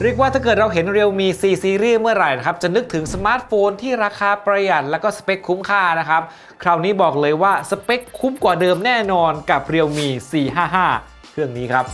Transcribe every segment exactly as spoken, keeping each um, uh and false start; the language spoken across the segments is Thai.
เรียกว่าถ้าเกิดเราเห็น Realme ซี Series เมื่อไหร่นะครับจะนึกถึงสมาร์ทโฟนที่ราคาประหยัดและก็สเปคคุ้มค่านะครับคราวนี้บอกเลยว่าสเปคคุ้มกว่าเดิมแน่นอนกับ Realme สี่ ห้า ห้า เครื่องนี้ครับ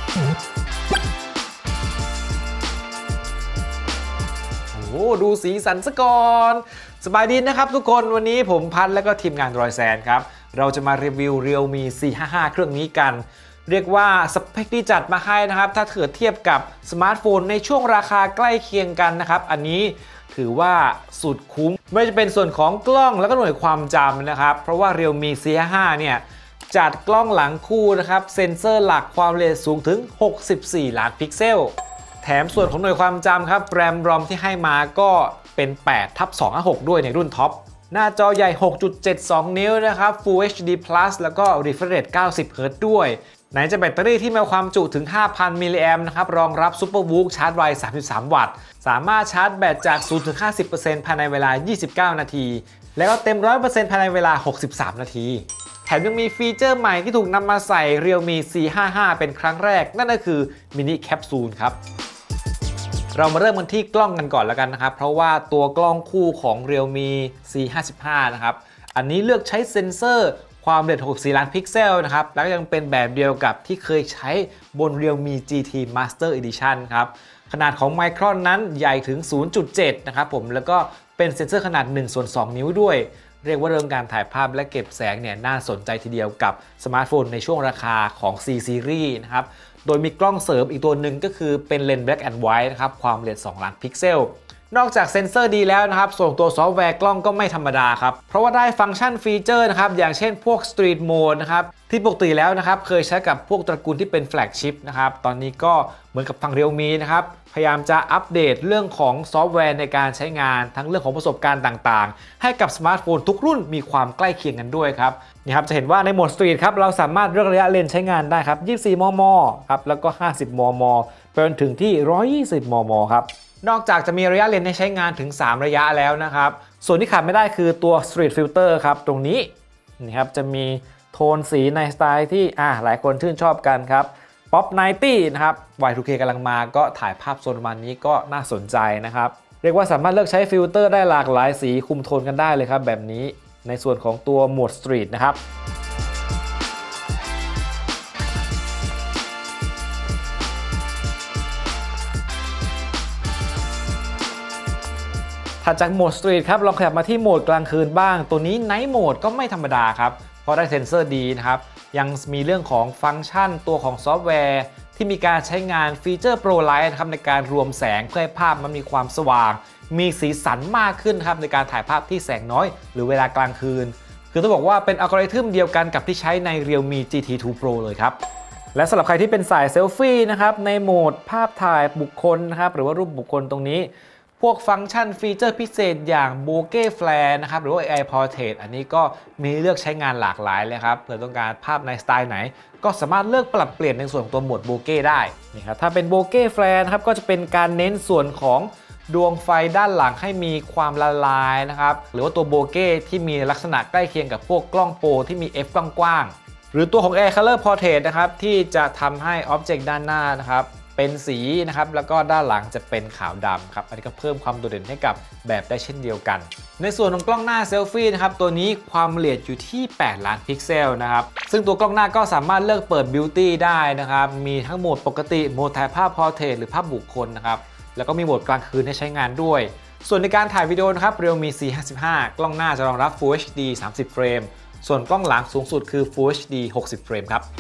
โอ้ดูสีสันซะก่อนสบายดีนะครับทุกคนวันนี้ผมพัดและก็ทีมงานรอยแซนครับเราจะมารีวิว Realme สี่ ห้า ห้า เครื่องนี้กันเรียกว่าสเปคที่จัดมาให้นะครับถ้าเกิดเทียบกับสมาร์ทโฟนในช่วงราคาใกล้เคียงกันนะครับอันนี้ถือว่าสุดคุ้มไม่ว่าจะเป็นส่วนของกล้องแล้วก็หน่วยความจำนะครับเพราะว่า Realme สี่ ห้า ห้า เนี่ยจัดกล้องหลังคู่นะครับเซ็นเซอร์หลักความละเอียดสูงถึงหกสิบสี่ล้านพิกเซลแถมส่วนของหน่วยความจำครับแรมรอมที่ให้มาก็เป็นแปดทับสองห้าหกด้วยในรุ่นท็อปหน้าจอใหญ่ หกจุดเจ็ดสอง นิ้วนะครับ Full เอช ดี Plus แล้วก็ Refresh Rate เก้าสิบ เฮิร์ตซ์ ด้วยไหนจะแบตเตอรี่ที่มีความจุถึง ห้าพัน มิลลิแอมป์นะครับรองรับ Super Whoop ชาร์จไว สามสิบสาม วัตต์สามารถชาร์จแบตจาก ศูนย์ถึงห้าสิบเปอร์เซ็นต์ ภายในเวลา ยี่สิบเก้า นาที แล้วก็เต็ม ร้อยเปอร์เซ็นต์ ภายในเวลา หกสิบสาม นาทีแถมยังมีฟีเจอร์ใหม่ที่ถูกนำมาใส่ Realme สี่ ห้า ห้า เป็นครั้งแรกนั่นก็คือ Mini Capsule ครับเรามาเริ่มกันที่กล้องกันก่อนแล้วกันนะครับเพราะว่าตัวกล้องคู่ของ Realme สี่ ห้าสิบห้า นะครับอันนี้เลือกใช้เซ็นเซอร์ความละเอียดหกสิบสี่ล้านพิกเซลนะครับแล้วยังเป็นแบบเดียวกับที่เคยใช้บน Realme จี ที Master Edition ครับขนาดของไมครอนนั้นใหญ่ถึง ศูนย์จุดเจ็ด นะครับผมแล้วก็เป็นเซ็นเซอร์ขนาดหนึ่งส่วนสอง นิ้วด้วยเรียกว่าเรื่องการถ่ายภาพและเก็บแสงเนี่ยน่าสนใจทีเดียวกับสมาร์ทโฟนในช่วงราคาของ C Series นะครับโดยมีกล้องเสริมอีกตัวหนึ่งก็คือเป็นเลนส์ Black and White นะครับความละเอียดสองล้านพิกเซลนอกจากเซ็นเซอร์ดีแล้วนะครับส่วนตัวซอฟต์แวร์กล้องก็ไม่ธรรมดาครับเพราะว่าได้ฟังก์ชันฟีเจอร์นะครับอย่างเช่นพวก Street Mode นะครับที่ปกติแล้วนะครับเคยใช้กับพวกตระกูลที่เป็นแฟลกชิพนะครับตอนนี้ก็เหมือนกับทาง Realme นะครับพยายามจะอัปเดตเรื่องของซอฟต์แวร์ในการใช้งานทั้งเรื่องของประสบการณ์ต่างๆให้กับสมาร์ทโฟนทุกรุ่นมีความใกล้เคียงกันด้วยครับนี่ครับจะเห็นว่าในโหมด Street ครับเราสามารถเลือกระยะเลนส์ใช้งานได้ครับยี่สิบสี่มิลลิเมตรครับแล้วก็ห้าสิบมิลลิเมตรไปจนถึงที่หนึ่งร้อยยี่สิบมิลลิเมตรครับนอกจากจะมีระยะเลนส์ให้ใช้งานถึงสามระยะแล้วนะครับส่วนที่ขาดไม่ได้คือตัว Street Filter ครับตรงนี้นี่ครับจะมีโทนสีในสไตล์ที่อ่าหลายคนชื่นชอบกันครับ Pop ไนตี้ นะครับ วาย ทู เค กำลังมาก็ถ่ายภาพโซนประมาณนี้ก็น่าสนใจนะครับเรียกว่าสามารถเลือกใช้ฟิลเตอร์ได้หลากหลายสีคุมโทนกันได้เลยครับแบบนี้ในส่วนของตัวโหมด Street นะครับถัดจากโหมด Street ครับลองขยับมาที่โหมดกลางคืนบ้างตัวนี้ Night Mode ก็ไม่ธรรมดาครับเพราะได้เซ็นเซอร์ดีนะครับยังมีเรื่องของฟังก์ชันตัวของซอฟต์แวร์ที่มีการใช้งานฟีเจอร์ Pro Light นะครับในการรวมแสงเพื่อให้ภาพมันมีความสว่างมีสีสันมากขึ้นครับในการถ่ายภาพที่แสงน้อยหรือเวลากลางคืนคือต้องบอกว่าเป็นอัลกอริทึมเดียวกันกับที่ใช้ใน Realme จี ที ทู Pro เลยครับและสำหรับใครที่เป็นสายเซลฟี่นะครับในโหมดภาพถ่ายบุคคลนะครับหรือว่ารูปบุคคลตรงนี้พวกฟังก์ชันฟีเจอร์พิเศษอย่างโบเก้แฟลร์นะครับหรือว่า เอ ไอ Portrait อันนี้ก็มีเลือกใช้งานหลากหลายเลยครับเผื่อต้องการภาพในสไตล์ไหนก็สามารถเลือกปรับเปลี่ยนในส่วนตัวโหมดโบเก้ได้นี่ครับถ้าเป็นโบเก้แฟลร์นะครับก็จะเป็นการเน้นส่วนของดวงไฟด้านหลังให้มีความละลายนะครับหรือว่าตัวโบเก้ที่มีลักษณะใกล้เคียงกับพวกกล้องโปรที่มี F กว้างๆหรือตัวของ Air Color Portrait นะครับที่จะทำให้อ็อบเจกต์ด้านหน้านะครับเป็นสีนะครับแล้วก็ด้านหลังจะเป็นขาวดำครับอันนี้ก็เพิ่มความโดดเด่นให้กับแบบได้เช่นเดียวกันในส่วนของกล้องหน้าเซลฟี่นะครับตัวนี้ความละเอียดอยู่ที่แปดล้านพิกเซลนะครับซึ่งตัวกล้องหน้าก็สามารถเลือกเปิด Beauty ได้นะครับมีทั้งโหมดปกติโหมดถ่ายภาพ Portrait หรือภาพบุคคลนะครับแล้วก็มีโหมดกลางคืนให้ใช้งานด้วยส่วนในการถ่ายวิดีโอนะครับ Realme สี่ ห้าสิบห้ากล้องหน้าจะรองรับ Full เอช ดี สามสิบ เฟรมส่วนกล้องหลังสูงสุดคือ Full เอช ดี หกสิบ เฟรมครับ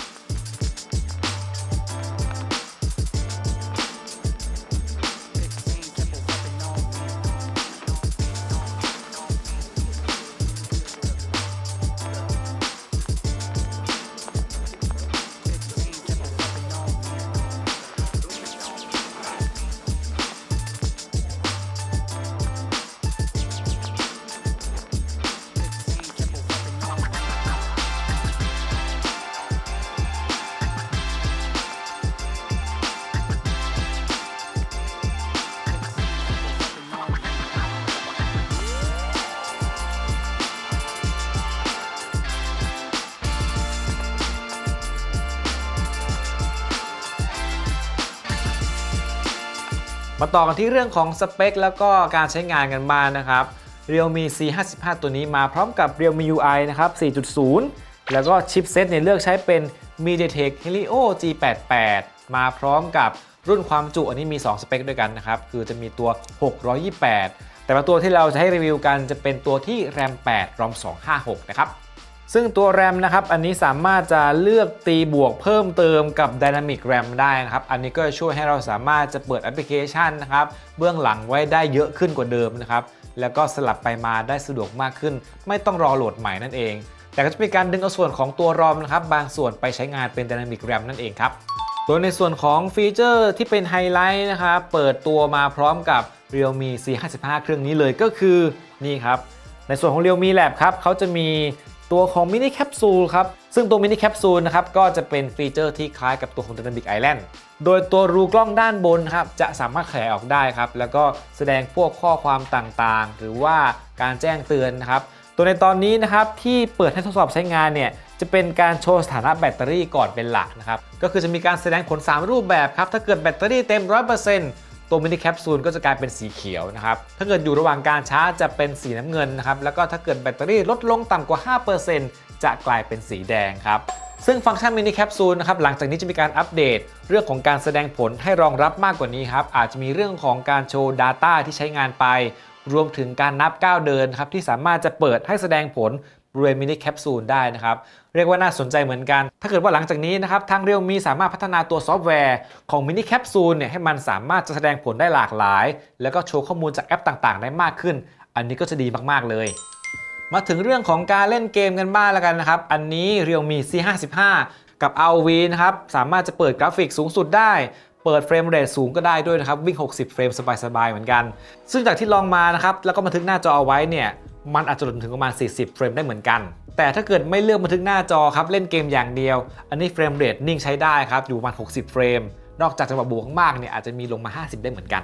มาต่อกันที่เรื่องของสเปคแล้วก็การใช้งานกันบ้าง น, นะครับ Realme ซี ห้าสิบห้า ตัวนี้มาพร้อมกับ Realme ยู ไอ นะครับ สี่ จุด ศูนย์ แล้วก็ชิปเซตเนี่ยเลือกใช้เป็น MediaTek Helio จี แปดสิบแปด มาพร้อมกับรุ่นความจุอันนี้มีสองสเปคด้วยกันนะครับคือจะมีตัวหกร้อยยี่สิบแปดแต่ว่าตัวที่เราจะให้รีวิวกันจะเป็นตัวที่ แรม แปด รอม สองร้อยห้าสิบหก นะครับซึ่งตัว แรม นะครับอันนี้สามารถจะเลือกตีบวกเพิ่มเติมกับ Dynamic แรม ได้นะครับอันนี้ก็จะช่วยให้เราสามารถจะเปิดแอปพลิเคชันนะครับเบื้องหลังไว้ได้เยอะขึ้นกว่าเดิมนะครับแล้วก็สลับไปมาได้สะดวกมากขึ้นไม่ต้องรอโหลดใหม่นั่นเองแต่ก็จะมีการดึงเอาส่วนของตัว รอม นะครับบางส่วนไปใช้งานเป็น Dynamic แรม นั่นเองครับโดยในส่วนของฟีเจอร์ที่เป็นไฮไลท์นะครับเปิดตัวมาพร้อมกับ Realme ซี ห้าสิบห้า เครื่องนี้เลยก็คือนี่ครับในส่วนของ Realme Lab ครับเขาจะมีตัวของมินิแคปซูลครับซึ่งตัวมินิแคปซูลนะครับก็จะเป็นฟีเจอร์ที่คล้ายกับตัวของ Dynamic Island โดยตัวรูกล้องด้านบนครับจะสามารถขยายออกได้ครับแล้วก็แสดงพวกข้อความต่างๆหรือว่าการแจ้งเตือนนะครับตัวในตอนนี้นะครับที่เปิดให้ทดสอบใช้งานเนี่ยจะเป็นการโชว์สถานะแบตเตอรี่ก่อนเป็นหลักนะครับก็คือจะมีการแสดงผลสามรูปแบบครับถ้าเกิดแบตเตอรี่เต็ม ร้อยเปอร์เซ็นต์ ตัวมินิแคปซูลก็จะกลายเป็นสีเขียวนะครับถ้าเกิดอยู่ระหว่างการชาร์จจะเป็นสีน้ำเงินนะครับแล้วก็ถ้าเกิดแบตเตอรี่ลดลงต่ำกว่า ห้าเปอร์เซ็นต์ จะกลายเป็นสีแดงครับซึ่งฟังก์ชันมินิแคปซูลนะครับหลังจากนี้จะมีการอัปเดตเรื่องของการแสดงผลให้รองรับมากกว่านี้ครับอาจจะมีเรื่องของการโชว์ Data ที่ใช้งานไปรวมถึงการนับก้าวเดินครับที่สามารถจะเปิดให้แสดงผลบริเวณมินิแคปซูลได้นะครับเรียกว่าน่าสนใจเหมือนกันถ้าเกิดว่าหลังจากนี้นะครับทาง Realme สามารถพัฒนาตัวซอฟต์แวร์ของมินิแคปซูลเนี่ยให้มันสามารถจะแสดงผลได้หลากหลายแล้วก็โชว์ข้อมูลจากแอปต่างๆได้มากขึ้นอันนี้ก็จะดีมากๆเลยมาถึงเรื่องของการเล่นเกมกันบ้างแล้วกันนะครับอันนี้ Realme ซี ห้าสิบห้า กับ อาร์ โอ วี นะครับสามารถจะเปิดกราฟิกสูงสุดได้เปิดเฟรมเรทสูงก็ได้ด้วยนะครับวิ่งหกสิบเฟรมสบายๆเหมือนกันซึ่งจากที่ลองมานะครับแล้วก็บันทึกหน้าจอเอาไว้เนี่ยมันอาจจะลดถึงประมาณสี่สิบเฟรมได้เหมือนกันแต่ถ้าเกิดไม่เลือกบันทึกหน้าจอครับเล่นเกมอย่างเดียวอันนี้เฟรมเรทนิ่งใช้ได้ครับอยู่ประมาณหกสิบเฟรมนอกจากจังหวะบวกมากเนี่ยอาจจะมีลงมาห้าสิบได้เหมือนกัน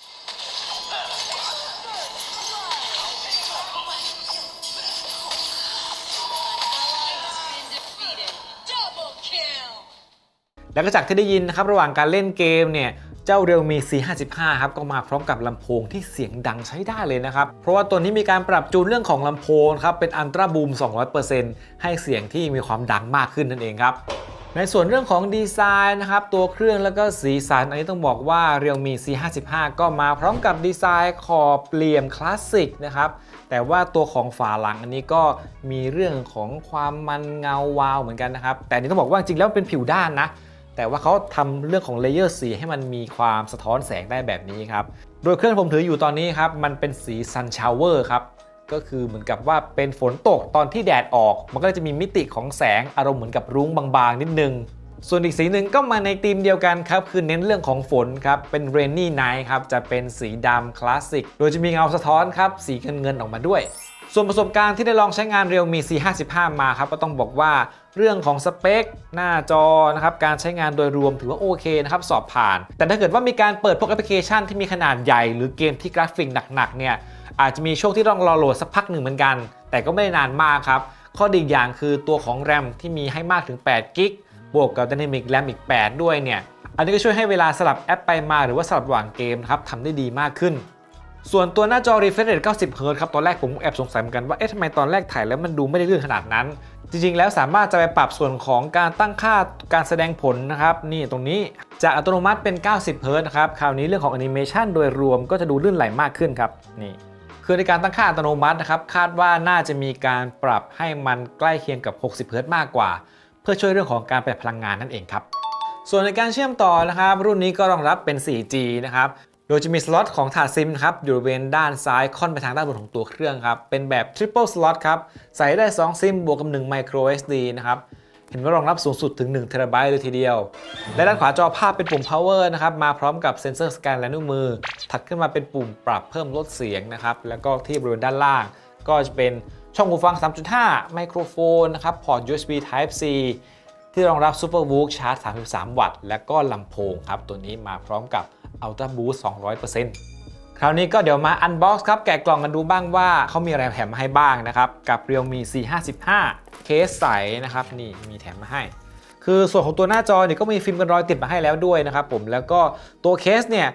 แล้วก็จากที่ได้ยินนะครับระหว่างการเล่นเกมเนี่ยเจ้า Realme ซี ห้าสิบห้า ครับก็มาพร้อมกับลำโพงที่เสียงดังใช้ได้เลยนะครับเพราะว่าตัวนี้มีการปรับจูนเรื่องของลำโพงครับเป็น Ultra Boom สองร้อยเปอร์เซ็นต์ ให้เสียงที่มีความดังมากขึ้นนั่นเองครับในส่วนเรื่องของดีไซน์นะครับตัวเครื่องแล้วก็สีสันอันนี้ต้องบอกว่า Realme ซี ห้าสิบห้า ก็มาพร้อมกับดีไซน์ขอบเหลี่ยมคลาสสิกนะครับแต่ว่าตัวของฝาหลังอันนี้ก็มีเรื่องของความมันเงาวาวเหมือนกันนะครับแต่นี่ต้องบอกว่าจริงๆแล้วเป็นผิวด้านนะแต่ว่าเขาทำเรื่องของเลเยอร์สีให้มันมีความสะท้อนแสงได้แบบนี้ครับโดยเครื่องผมถืออยู่ตอนนี้ครับมันเป็นสี Sun Shower ครับก็คือเหมือนกับว่าเป็นฝนตกตอนที่แดดออกมันก็จะมีมิติของแสงอารมณ์เหมือนกับรุ้งบางๆนิดนึงส่วนอีกสีหนึ่งก็มาในธีมเดียวกันครับคือเน้นเรื่องของฝนครับเป็น Rainy Night ครับจะเป็นสีดำคลาสสิกโดยจะมีเงาสะท้อนครับสีเงินเงินออกมาด้วยส่วนประสบการณ์ที่ได้ลองใช้งาน Realme ซี ห้าสิบห้า มาครับก็ต้องบอกว่าเรื่องของสเปคหน้าจอนะครับการใช้งานโดยรวมถือว่าโอเคนะครับสอบผ่านแต่ถ้าเกิดว่ามีการเปิดพวกแอปพลิเคชันที่มีขนาดใหญ่หรือเกมที่กราฟิกหนักๆเนี่ยอาจจะมีช่วงที่ต้องรอโหลดสักพักหนึ่งเหมือนกันแต่ก็ไม่ได้นานมากครับข้อดีอย่างคือตัวของ แรม ที่มีให้มากถึงแปดกิกะไบต์บวกกับ Dynamic แรม อีกแปดด้วยเนี่ยอันนี้ก็ช่วยให้เวลาสลับแอปไปมาหรือว่าสลับระหว่างเกมครับทำได้ดีมากขึ้นส่วนตัวหน้าจอ Refresh Rate เก้าสิบ เฮิร์ตซ์ ครับตอนแรกผมแอบสงสัยเหมือนกันว่าเอ๊ะทำไมตอนแรกถ่ายแล้วมันดูไม่ได้ลื่นขนาดนั้นจริงๆแล้วสามารถจะไปปรับส่วนของการตั้งค่าการแสดงผลนะครับนี่ตรงนี้จากอัตโนมัติเป็นเก้าสิบ เฮิร์ตซ์ นะครับคราวนี้เรื่องของแอนิเมชันโดยรวมก็จะดูลื่นไหลมากขึ้นครับนี่คือในการตั้งค่าอัตโนมัตินะครับคาดว่าน่าจะมีการปรับให้มันใกล้เคียงกับหกสิบ เฮิร์ตซ์ มากกว่าเพื่อช่วยเรื่องของการประหยัดพลังงานนั่นเองครับส่วนในการเชื่อมต่อนะครับรุ่นนี้ก็รองรับเป็น โฟร์จี นะครับโดยจะมีสล็อตของถาดซิมครับอยู่บริเวณด้านซ้ายค่อนไปทางด้านบนของตัวเครื่องครับเป็นแบบ Triple Slot ครับใส่ได้สองซิมบวกกับหนึ่ง Micro เอส ดี นะครับเห็นว่ารองรับสูงสุดถึงหนึ่ง เทราไบต์ เลยทีเดียวและด้านขวาจอภาพเป็นปุ่ม Power นะครับมาพร้อมกับเซ็นเซอร์สแกนลายนิ้วมือถัดขึ้นมาเป็นปุ่มปรับเพิ่มลดเสียงนะครับแล้วก็ที่บริเวณด้านล่างก็จะเป็นช่องหูฟัง สามจุดห้า ไมโครโฟนนะครับพอร์ต ยู เอส บี Type C ที่รองรับ Super V O O C ชาร์จ สามสิบสาม วัตต์และก็ลำโพงครับตัวนี้มาพร้อมกับ Ultra Boost สองร้อยเปอร์เซ็นต์ คราวนี้ก็เดี๋ยวมาอันบ็อกซ์ครับแกะกล่องกันดูบ้างว่าเขามีอะไรแถมมาให้บ้างนะครับกับ Realme ซี ห้าสิบห้า เคสใสนะครับนี่มีแถมมาให้คือส่วนของตัวหน้าจอเนี่ยก็มีฟิล์มกันรอยติดมาให้แล้วด้วยนะครับผมแล้วก็ตัวเคสเนี่ย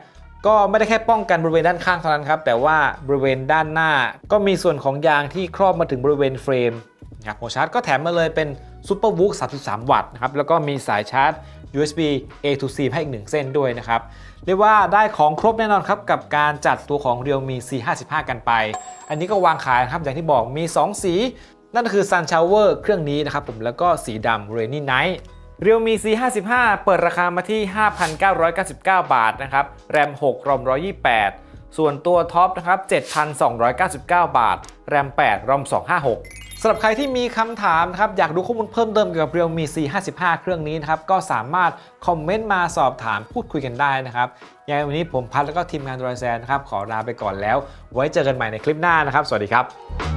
ก็ไม่ได้แค่ป้องกันบริเวณด้านข้างเท่านั้นครับแต่ว่าบริเวณด้านหน้าก็มีส่วนของยางที่ครอบมาถึงบริเวณเฟรมครับหัวชาร์จก็แถมมาเลยเป็น Super Vook สามสิบสาม วัตต์นะครับแล้วก็มีสายชาร์จ ยู เอส บี A to C ให้อีกหนึ่งเส้นด้วยนะครับเรียกว่าได้ของครบแน่นอนครับกับการจัดตัวของ Realme ซี ห้าสิบห้า กันไปอันนี้ก็วางขายนะครับอย่างที่บอกมีสองสีนั่นก็คือ Sun Shower เครื่องนี้นะครับผมแล้วก็สีดำ Rainy Night Realme ซี ห้าสิบห้า เปิดราคามาที่ ห้าพันเก้าร้อยเก้าสิบเก้า บาทนะครับแรมหกรอมหนึ่งร้อยยี่สิบแปดส่วนตัวท็อปนะครับ เจ็ดพันสองร้อยเก้าสิบเก้า บาทแรมแปดรอมสองร้อยห้าสิบหกสำหรับใครที่มีคำถามนะครับอยากดูข้อมูลเพิ่มเติมเกี่ยวกับ Realme ซี ห้าสิบห้า เครื่องนี้นะครับก็สามารถคอมเมนต์มาสอบถามพูดคุยกันได้นะครับยังไงวันนี้ผมพัดแล้วก็ทีมงานรอยแซนนะครับขอลาไปก่อนแล้วไว้เจอกันใหม่ในคลิปหน้านะครับสวัสดีครับ